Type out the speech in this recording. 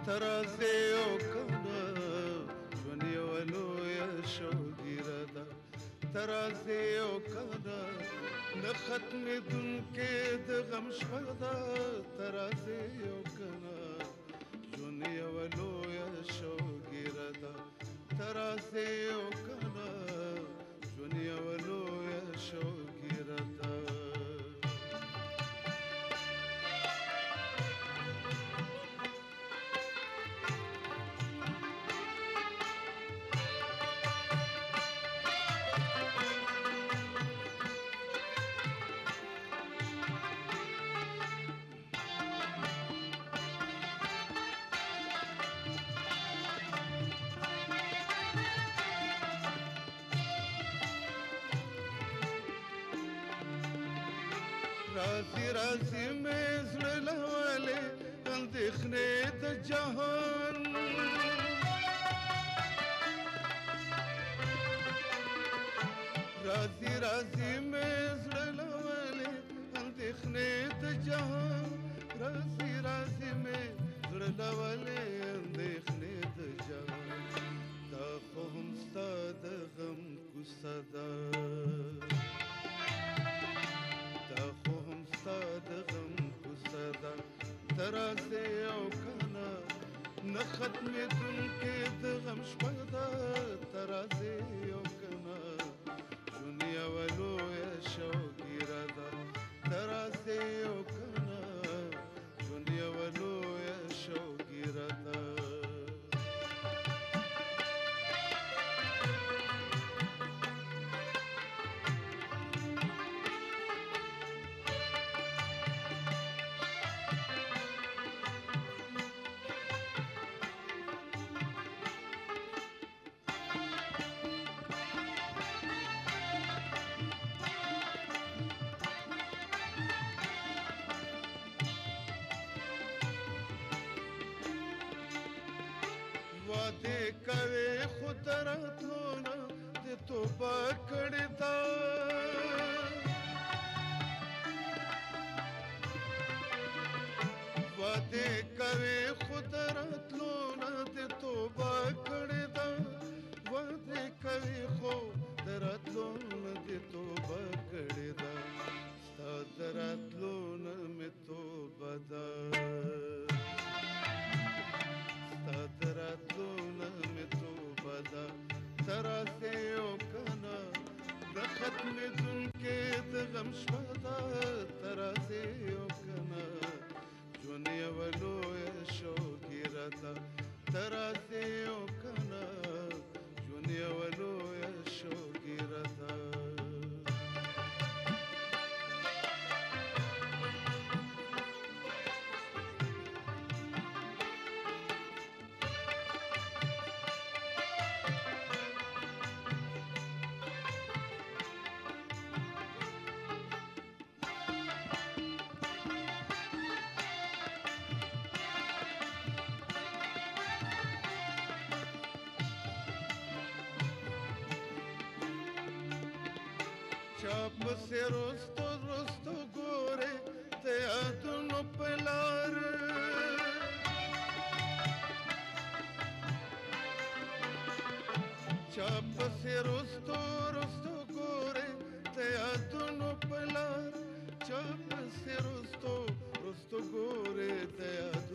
ترازی او کنه ژوند یوه لویه شوګیره ده ترازی او کنه نه ختمېدونکې د غم شپه ده ترازی او کنه ژوند یوه لویه شوګیره ده ترازی او کنه ژوند یوه لویه شوګیره ده رازی رازی میں زړه والے اندېښنې د جهان رازی رازی میں زړه والے اندېښنې د جهان رازی رازی میں زړه والے اندېښنې د جهان دا خو هم ستا د غم کوڅه ده دا خو هم ستا د غم کوڅه ده ترازی او کنه نه ختمېدونکې د غم شپه ده ترازی او کنه ژوند یوه لویه شوګیره ده ترازی او کنه ژوند یوه لویه شوګیره ده وعدې کوې خو تر راتلو نه د توبه کړې ده وعدې کوې خو تر راتلو نه د توبه کړې ده وعدې کوې خو تر راتلو نه د توبه کړې ده ستا د راتلو نه مې توبه ده ستا د راتلو نه مې توبه ده ترازی او کنه نه ختمېدونکې د غم شپه ده ترازی او کنه ژوند یوه لویه شوګیره ده ترازی او کنه ژوند یوه لویه شوګیره ده چا پسې رستو رستو ګورې د یادونو په لار چا پسې رستو رستو ګورې د یادونو په لار چا پسې رستو رستو ګورې د یادونو